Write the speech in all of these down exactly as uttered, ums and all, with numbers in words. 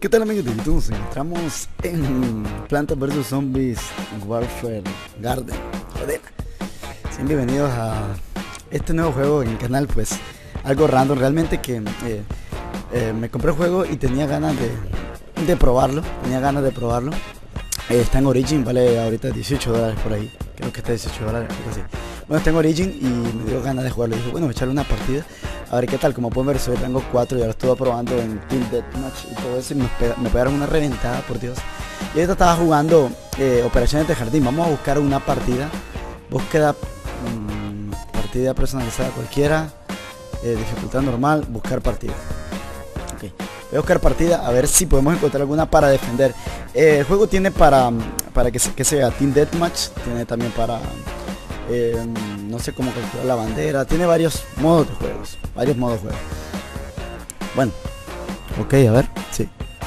¿Qué tal, amigos de YouTube? Nos encontramos en Planta versus. Zombies Warfare Garden. Joder. Sean bienvenidos a este nuevo juego en el canal. Pues algo random, realmente que eh, eh, me compré el juego y tenía ganas de, de probarlo. Tenía ganas de probarlo. Eh, está en Origin, vale ahorita dieciocho dólares por ahí. Creo que está dieciocho dólares, algo así. Bueno, está en Origin y me dio ganas de jugarlo. Dije, bueno, voy a echarle una partida. A ver qué tal. Como pueden ver, soy rango cuatro. Ya lo estuve probando en Team Deathmatch y todo eso. Y me, pega, me pegaron una reventada, por Dios. Y ahorita estaba jugando eh, Operaciones de Jardín. Vamos a buscar una partida. Búsqueda. Mmm, partida personalizada cualquiera. Eh, dificultad normal. Buscar partida. Ok. Voy a buscar partida. A ver si podemos encontrar alguna para defender. Eh, el juego tiene para. Para que, que sea Team Deathmatch. Tiene también para. Eh, no sé cómo calcular la bandera. Tiene varios modos de juegos. Varios modos de juego. Bueno. Ok, a ver. Sí.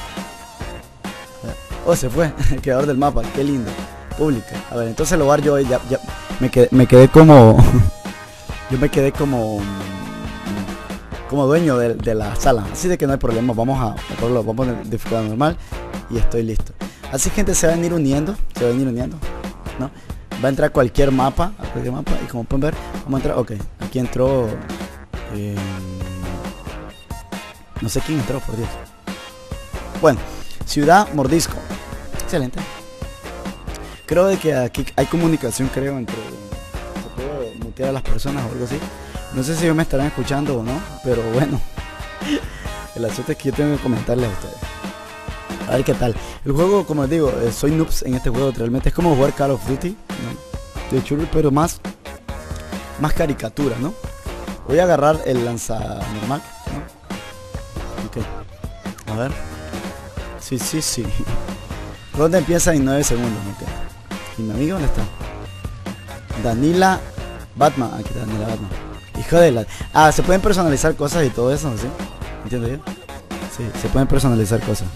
Oh, se fue. El creador del mapa. Qué lindo. Pública. A ver, entonces el hogar yo ya, ya me quedé, me quedé como. Yo me quedé como. Como dueño de, de la sala. Así de que no hay problema. Vamos a. Vamos a poner dificultad normal. Y estoy listo. Así, gente, se van a ir uniendo. Se van a ir uniendo. ¿No? Va a entrar cualquier mapa, a cualquier mapa, y como pueden ver, vamos a entrar. Ok, aquí entró. Eh, no sé quién entró, por Dios. Bueno, Ciudad Mordisco. Excelente. Creo de que aquí hay comunicación, creo, entre. Se puede mutear a las personas o algo así. No sé si ellos me estarán escuchando o no, pero bueno. El asunto es que yo tengo que comentarles a ustedes. A ver qué tal. El juego, como les digo, eh, soy noobs en este juego. Realmente es como jugar Call of Duty, ¿no? De chulo, pero más Más caricatura, ¿no? Voy a agarrar el lanza normal, ¿no? Ok. A ver. Sí, sí, sí. ¿Dónde empieza en nueve segundos? Okay. ¿Y mi amigo dónde está? Danila Batman. Aquí está Danila Batman. Hijo de la... Ah, se pueden personalizar cosas y todo eso, ¿sí? ¿Entiendo yo? Sí, se pueden personalizar cosas.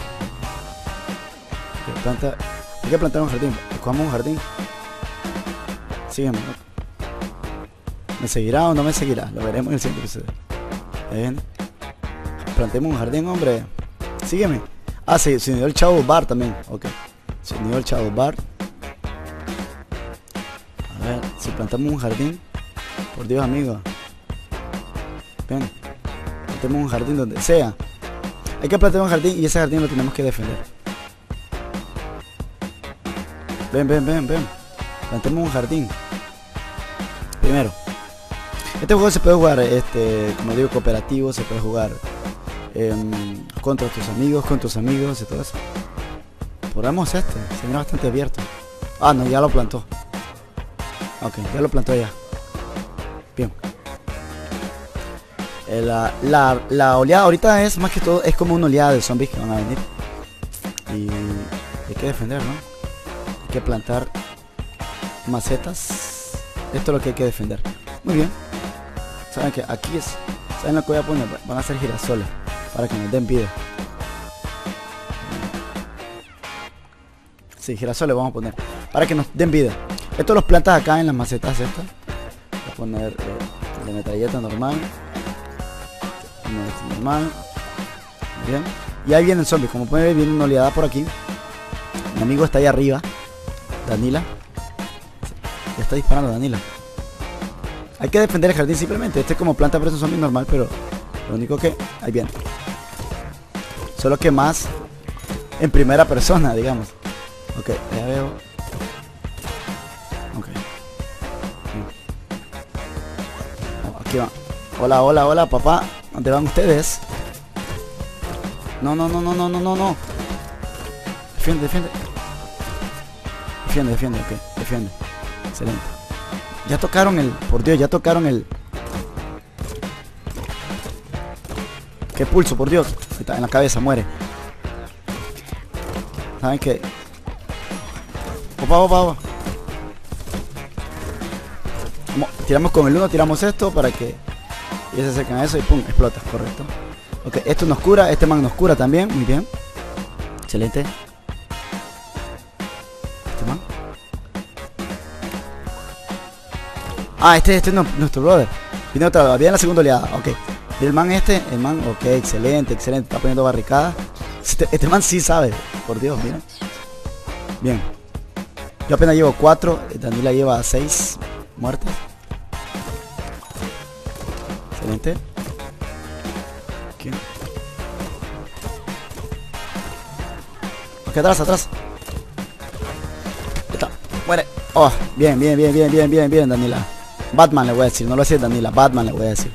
Planta, hay que plantar un jardín. Escogamos un jardín. Sígueme. ¿Me seguirá o no me seguirá? Lo veremos en el siguiente episodio. Bien. Plantemos un jardín, hombre. Sígueme. Ah, sí, se unió el Chavo Bar también. Ok. Se unió el Chavo Bar. A ver, si plantamos un jardín. Por Dios, amigo. Ven. Plantemos un jardín donde sea. Hay que plantar un jardín y ese jardín lo tenemos que defender. Ven, ven, ven, ven. Plantemos un jardín. Primero. Este juego se puede jugar, este, como digo, cooperativo. Se puede jugar eh, contra tus amigos, con tus amigos y todo eso. Probamos este. Se mira bastante abierto. Ah, no, ya lo plantó. Ok, ya lo plantó ya. Bien. Eh, la, la, la oleada ahorita es más que todo, es como una oleada de zombies que van a venir. Y hay que defender, ¿no? Hay que plantar macetas. Esto es lo que hay que defender. Muy bien. Saben que aquí es. ¿Saben lo que voy a poner? Van a ser girasoles para que nos den vida. Sí, girasoles vamos a poner para que nos den vida. Esto los plantas acá en las macetas estas. Voy a poner eh, de metralleta normal. Normal. Bien. Y ahí viene el zombie. Como pueden ver, viene una oleada por aquí. Mi amigo está ahí arriba. Danila. Ya está disparando Danila. Hay que defender el jardín simplemente. Este es como planta versus zombie normal, pero lo único que... Ahí viene. Solo que más en primera persona, digamos. Ok, ya veo. Ok. Aquí va. Hola, hola, hola, papá. ¿Dónde van ustedes? No, no, no, no, no, no, no, no. Defiende, defiende. Defiende, defiende, ok, defiende. Excelente. Ya tocaron el... Por Dios, ya tocaron el... Qué pulso, por Dios. Está en la cabeza, muere. ¿Saben qué? Opa, opa, opa. Como tiramos con el uno, tiramos esto para que... Y se acercan a eso y pum, explota, correcto. Ok, esto nos cura, este man nos cura también, muy bien. Excelente. Ah, este, este es nuestro brother. Viene otra, viene la segunda oleada, ok. Y el man este, el man, ok, excelente, excelente. Está poniendo barricadas. Este, este man sí sabe. Por Dios, miren. Bien. Yo apenas llevo cuatro. Daniela lleva seis muertes. Excelente. Aquí. Ok, atrás, atrás. Ahí está. Muere. Oh, bien, bien, bien, bien, bien, bien, bien, Daniela. Batman le voy a decir. No lo decir Daniela. Batman le voy a decir.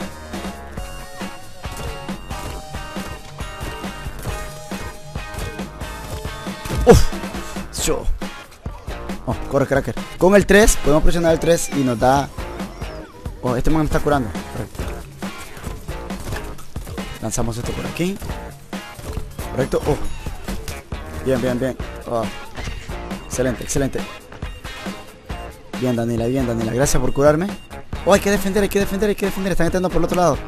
Uf. Yo. Oh, corre, cracker. Con el tres, podemos presionar el tres y nos da... Oh, este man me está curando. Correcto. Lanzamos esto por aquí. Correcto. Oh. Bien, bien, bien. Oh. Excelente, excelente. Bien, Daniela, bien, Daniela. Gracias por curarme. Oh, hay que defender, hay que defender, hay que defender. Están entrando por el otro lado.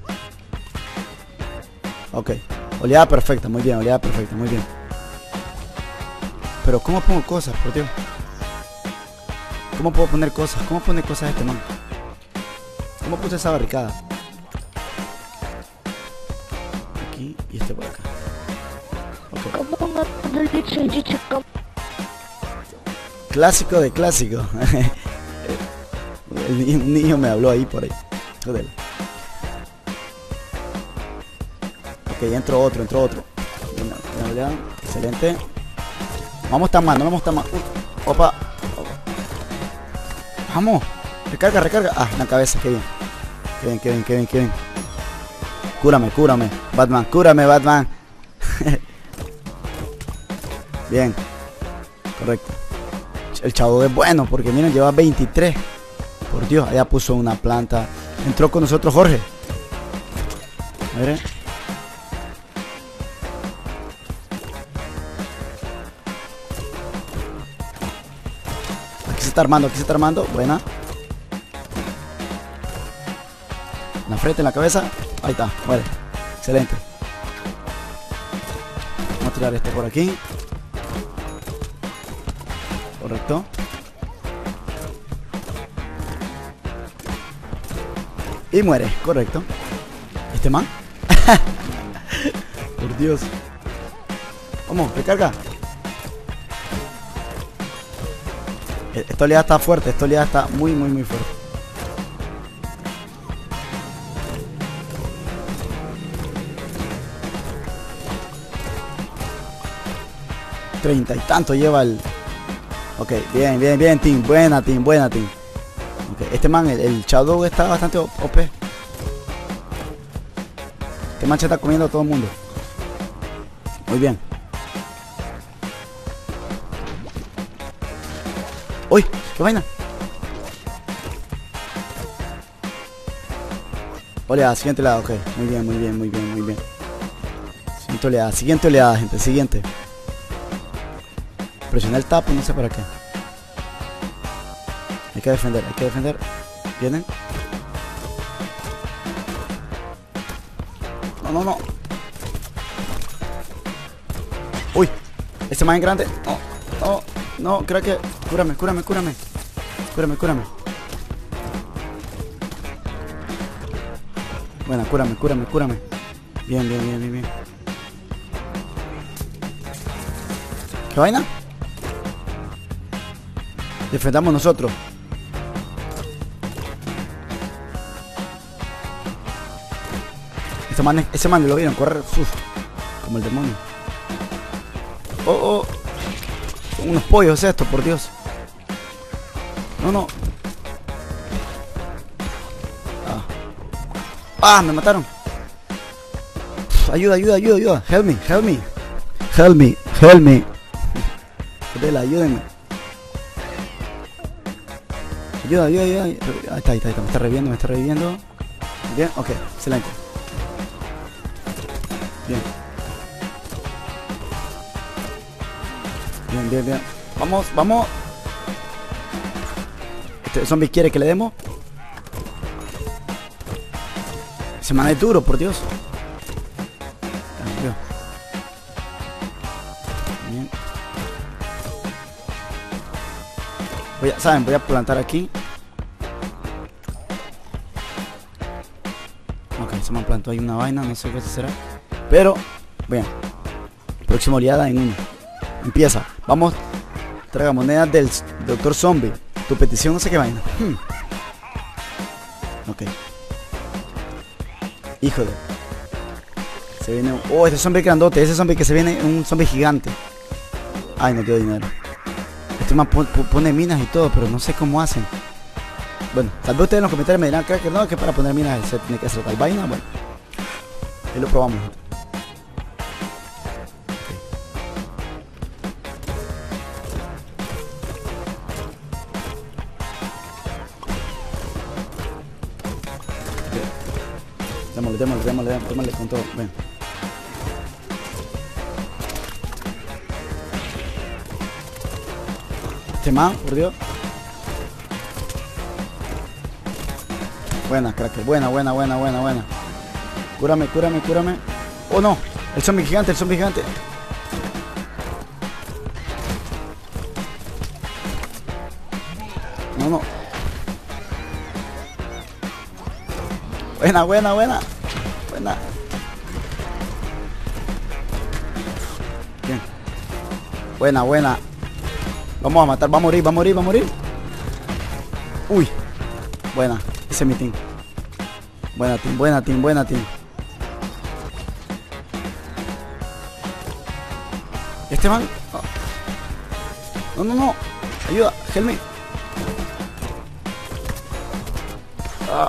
Ok. Oleada perfecta, muy bien, oleada perfecta, muy bien. Pero ¿cómo pongo cosas, por Dios? ¿Cómo puedo poner cosas? ¿Cómo poner cosas a este man? ¿Cómo puse esa barricada? Aquí y este por acá. Okay. Clásico de clásico. El niño, un niño me habló ahí por ahí. Joder. Ok, entró otro, entró otro. Excelente. Vamos tan mal, no vamos tan mal. Uh, opa. Vamos. Recarga, recarga. Ah, en la cabeza, qué bien. Qué bien, qué bien, qué bien, qué bien. Cúrame, cúrame. Batman, cúrame, Batman. Bien. Correcto. El chavo es bueno porque miren, lleva veintitrés. Por Dios, allá puso una planta. Entró con nosotros Jorge. Miren. Aquí se está armando, aquí se está armando. Buena. En la frente, en la cabeza. Ahí está, muere. Excelente. Vamos a tirar este por aquí. Correcto. Y muere, correcto. ¿Este man? Por Dios. Vamos, recarga. Esta oleada está fuerte, esta oleada está muy, muy, muy fuerte. Treinta y tanto lleva el... Ok, bien, bien, bien, team. Buena, team, buena, team. Okay. Este man, el, el Shadow está bastante O P. Este man se está comiendo a todo el mundo. Muy bien. ¡Uy! ¡Qué vaina! Oleada, siguiente oleada, ok. Muy bien, muy bien, muy bien, muy bien. Siguiente oleada, siguiente oleada, gente, siguiente. Presioné el tap, no sé para qué. Hay que defender, hay que defender. ¿Vienen? No, no, no. Uy, ese man es grande. No, no, no, creo que... Cúrame, cúrame, cúrame. Cúrame, cúrame. Bueno, cúrame, cúrame, cúrame. Bien, bien, bien, bien, bien. ¿Qué vaina? Defendamos nosotros. Ese man, ese man lo vieron correr. Uf, como el demonio. Oh, oh. Son unos pollos estos, por Dios. No, no. Ah, ah, me mataron. Uf, ayuda, ayuda, ayuda, ayuda. Help me, help me. Help me, help me. Dela, ayúdenme. Ayuda, ayuda, ayuda. Ahí está, ahí está, ahí está. Me está reviviendo, me está reviviendo. Bien, ok, excelente. Bien. Bien, bien, bien. Vamos, vamos. Este zombie quiere que le demos. Se man es duro, por Dios. Bien. Voy a, ¿saben? Voy a plantar aquí. Ok, se me plantó ahí una vaina, no sé qué será. Pero, bien. Próxima oleada en uno. Empieza. Vamos. Tragamonedas del Doctor Zombie. Tu petición no sé qué vaina. Hmm. Ok. Híjole. Se viene un... Oh, este zombie grandote. Ese zombie que se viene, un zombie gigante. Ay, no quiero dinero. Este man pone minas y todo, pero no sé cómo hacen. Bueno, tal vez ustedes en los comentarios me dirán, creo que no, que para poner minas se tiene que hacer tal vaina. Bueno, ahí lo probamos, gente. Démosle, démosle, démosle, démosle con todo. Ven. Este man, por Dios. Buena, cracker. Buena, buena, buena, buena, buena. Cúrame, cúrame, cúrame. Oh no, el zombie gigante, el zombie gigante. No, no. Buena, buena, buena. Buena. Bien. Buena, buena. Vamos a matar, va a morir, va a morir, va a morir. Uy. Buena. Ese es mi team. Buena team, buena team, buena team. Este man. No, no, no. Ayuda, help me. Ah.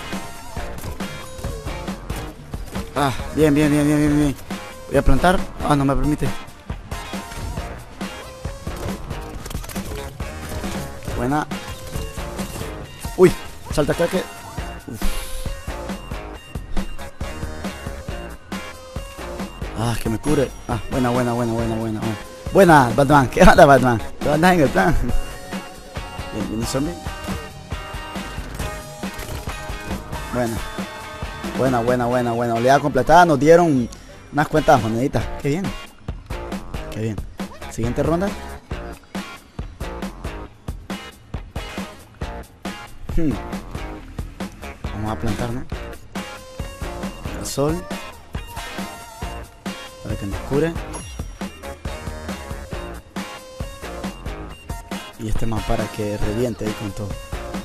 Ah, bien, bien, bien, bien, bien, bien. Voy a plantar. Ah, no me permite. Buena. Uy, salta acá que. Uf. Ah, que me cure. Ah, buena, buena, buena, buena, buena. Buena, Batman. ¿Qué onda, Batman? ¿Tú andas en el plan? Bien, ¿viene zombie? Buena. Buena, buena, buena, buena. Oleada completada. Nos dieron unas cuantas moneditas. Qué bien. Qué bien. Siguiente ronda. Hmm. Vamos a plantar, ¿no? El sol. Para que nos cure. Y este más para que reviente ahí con todo.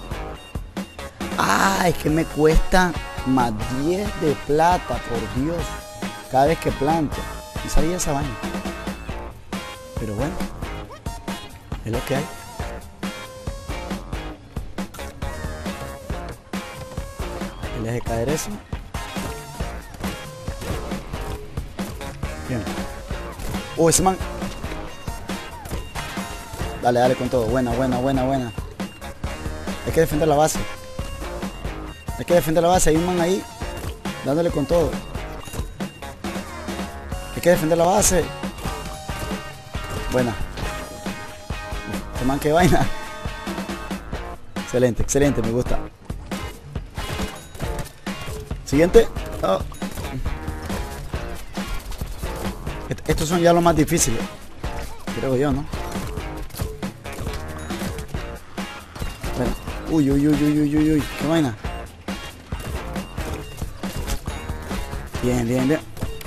Ah, es que me cuesta más diez de plata, por Dios. Cada vez que planto. No sabía esa vaina. Pero bueno. Es lo que hay. Le deje caer eso. Bien. Oh, ese man. Dale, dale con todo. Buena, buena, buena, buena. Hay que defender la base. Hay que defender la base. Hay un man ahí dándole con todo. Hay que defender la base. Buena. Este man, qué vaina. Excelente, excelente, me gusta. Siguiente. Oh. Estos son ya los más difíciles. Creo yo, ¿no? Bueno. Uy, uy, uy, uy, uy, uy, uy. Qué vaina. Bien, bien, bien.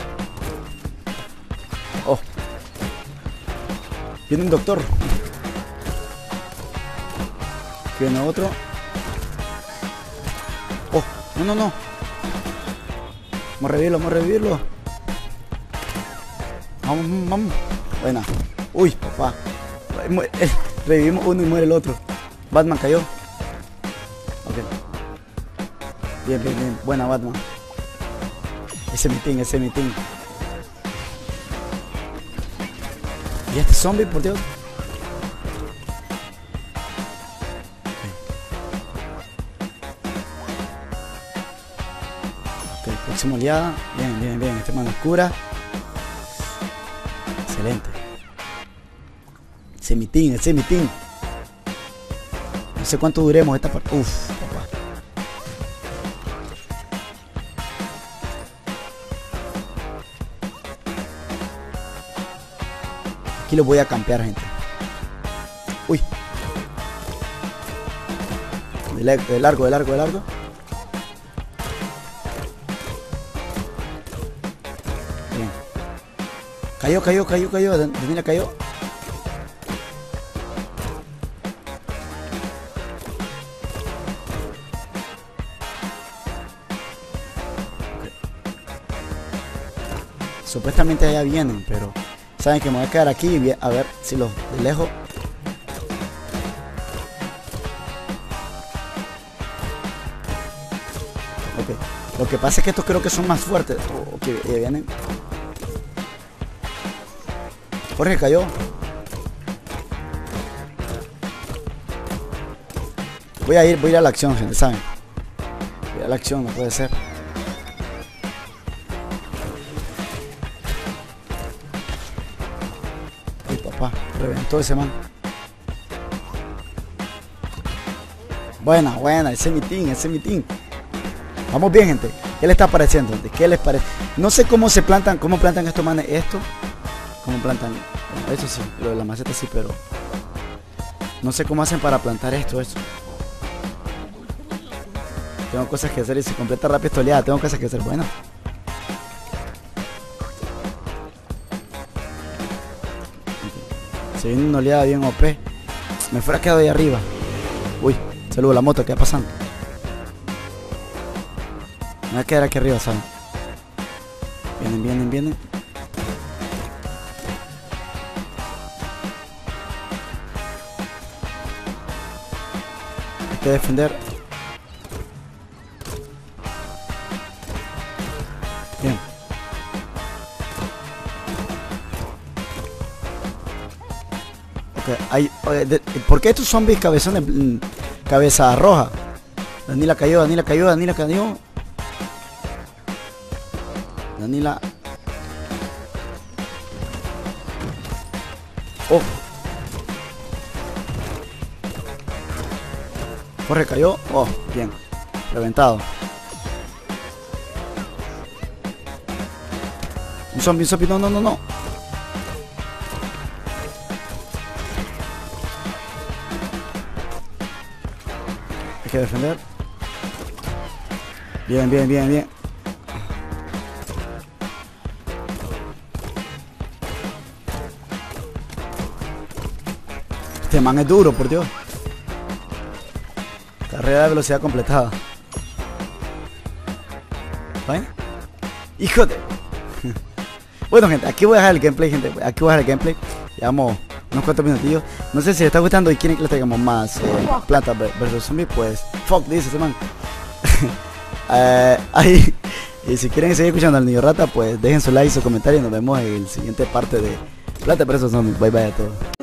Oh. Viene un doctor. Viene otro. Oh, no, no, no. Vamos a revivirlo, vamos a revivirlo. Vamos, vamos. Buena. Uy, papá. Revivimos uno y muere el otro. Batman cayó. Ok. Bien, bien, bien. Buena, Batman. Ese es mi team, ese es mi team. ¿Y este zombie, por Dios? Ok, próxima oleada. Bien, bien, bien. Este man oscura. Excelente. Ese es mi team, ese es mi team. No sé cuánto duremos esta parte. Uff, papá. Aquí lo voy a campear, gente. Uy. De largo, de largo, de largo. Cayó, cayó, cayó, cayó. Danila cayó. Supuestamente allá vienen, pero saben que me voy a quedar aquí y a ver si los de lejos. Ok, lo que pasa es que estos creo que son más fuertes. Oh, ok, ya vienen. Jorge cayó. Voy a ir, voy a ir a la acción, gente, ¿saben? Voy a ir a la acción, no puede ser. Reventó ese man. Buena, buena, ese mitin, ese mitin. Vamos bien, gente. ¿Qué le está pareciendo, gente? ¿Qué les parece? No sé cómo se plantan, cómo plantan estos manes esto. Cómo plantan. Bueno, eso sí, lo de la maceta sí, pero no sé cómo hacen para plantar esto, eso. Tengo cosas que hacer y se completa rápido esta oleada. Tengo cosas que hacer. Bueno. Se viene una oleada bien O P. Me fuera quedado ahí arriba. Uy, saludo la moto, ¿qué va pasando? Me voy a quedar aquí arriba, ¿saben? Vienen, vienen, vienen. Hay que defender. Bien. Hay, de, ¿por qué estos zombies cabezones, cabeza roja? Danila cayó, Danila cayó, Danila cayó. Danila. Oh. Jorge cayó. Oh, bien. Reventado. Un zombie, un zombie, no, no, no, no. Hay que defender. Bien, bien, bien, bien. Este man es duro, por Dios. Carrera de velocidad completada. ¿Ven? ¡Hijo de! Bueno, gente, aquí voy a dejar el gameplay, gente. Aquí voy a dejar el gameplay. Llevamos unos cuantos minutillos. No sé si les está gustando y quieren que les traigamos más eh, Plantas versus Zombies, pues fuck, dice ese man. eh, ahí. Y si quieren seguir escuchando al Niño Rata, pues dejen su like, su comentario y nos vemos en la siguiente parte de Plantas versus Zombies. Bye bye a todos.